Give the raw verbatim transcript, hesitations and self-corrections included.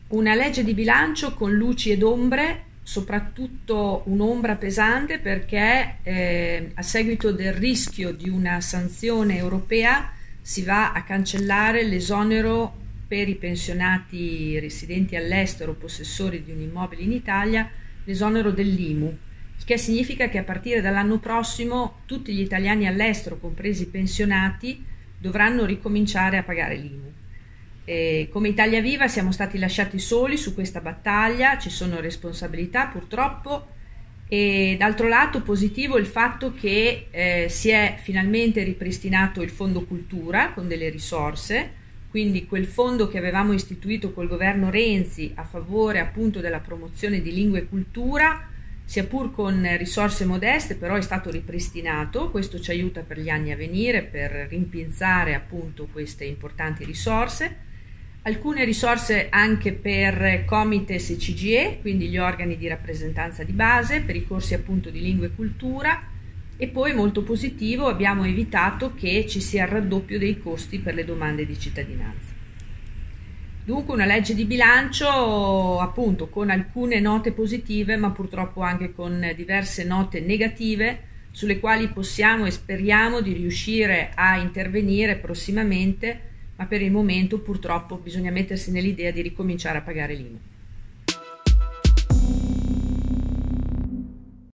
Una legge di bilancio con luci ed ombre, soprattutto un'ombra pesante perché eh, a seguito del rischio di una sanzione europea si va a cancellare l'esonero per i pensionati residenti all'estero, possessori di un immobile in Italia, l'esonero dell'I M U, il che significa che a partire dall'anno prossimo tutti gli italiani all'estero, compresi i pensionati, dovranno ricominciare a pagare l'I M U. E come Italia Viva siamo stati lasciati soli su questa battaglia, ci sono responsabilità purtroppo, e d'altro lato positivo il fatto che eh, si è finalmente ripristinato il Fondo Cultura con delle risorse, quindi quel fondo che avevamo istituito col governo Renzi a favore appunto della promozione di lingua e cultura, sia pur con risorse modeste, però è stato ripristinato. Questo ci aiuta per gli anni a venire, per rimpinzare appunto queste importanti risorse. Alcune risorse anche per Comites e C G E, quindi gli organi di rappresentanza di base, per i corsi appunto di lingua e cultura, e poi molto positivo abbiamo evitato che ci sia il raddoppio dei costi per le domande di cittadinanza. Dunque una legge di bilancio appunto con alcune note positive, ma purtroppo anche con diverse note negative, sulle quali possiamo e speriamo di riuscire a intervenire prossimamente, ma per il momento purtroppo bisogna mettersi nell'idea di ricominciare a pagare l'I M U.